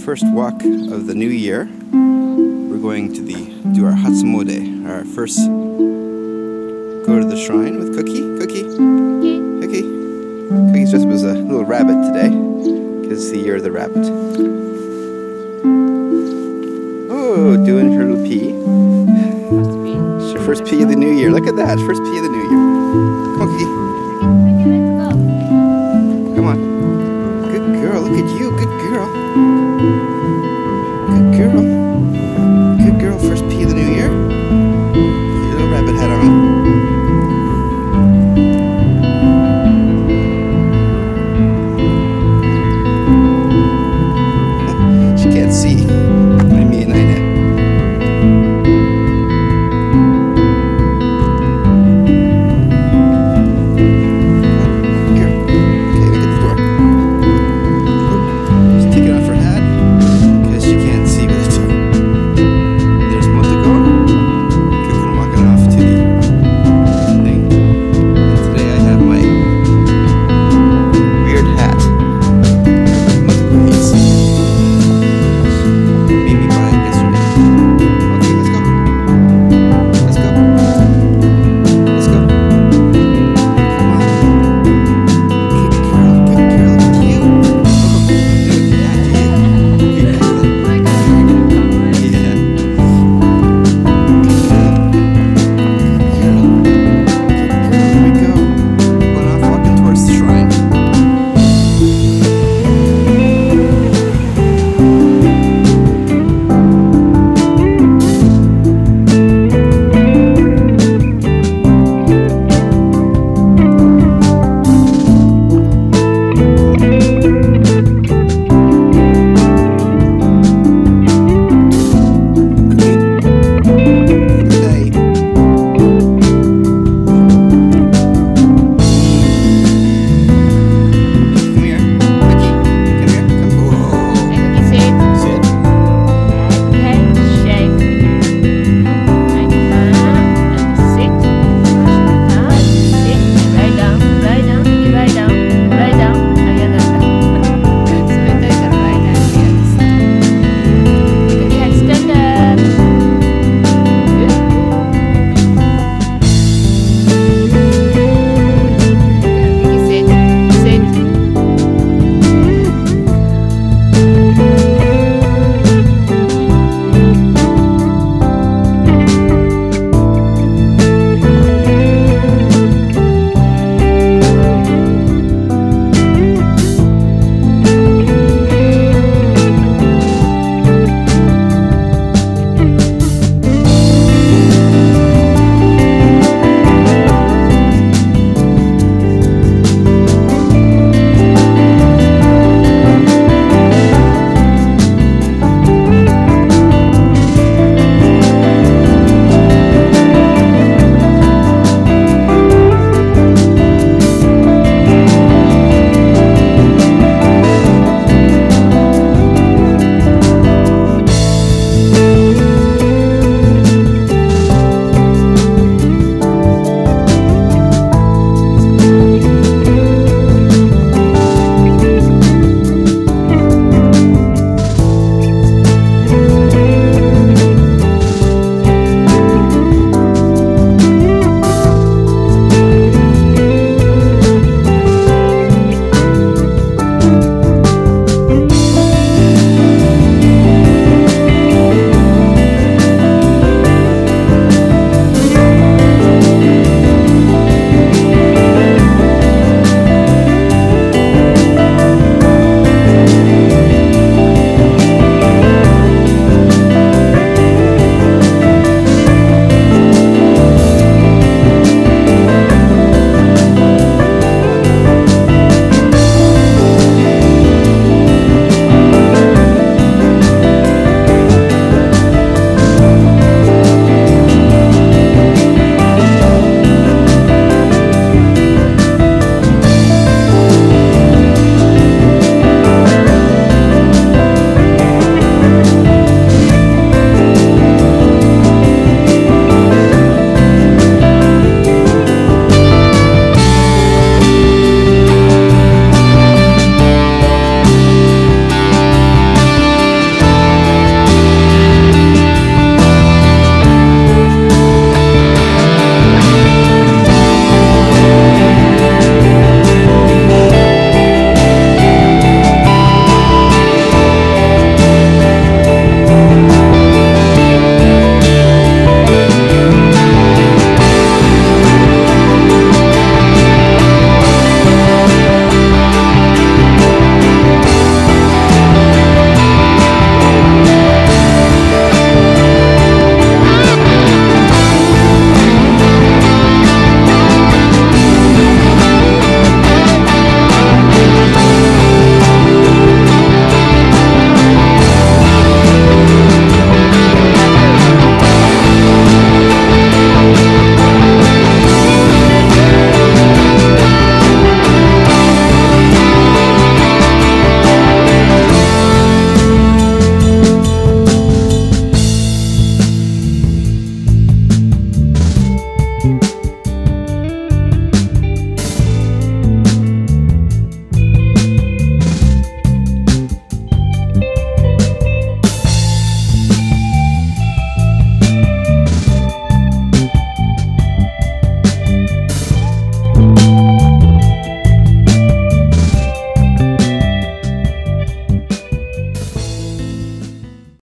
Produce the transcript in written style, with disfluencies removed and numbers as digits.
first walk of the new year. We're going to do our hatsumode, our first go to the shrine with Cookie. Cookie's dressed up as a little rabbit today, because it's the year of the rabbit. Oh, doing her little pee. It's her first pee of the new year. Look at that, first pee of the new year. Come on, Cookie. Come on. Good girl, look at you, good girl. Good girl. Good girl, first pee of the new year.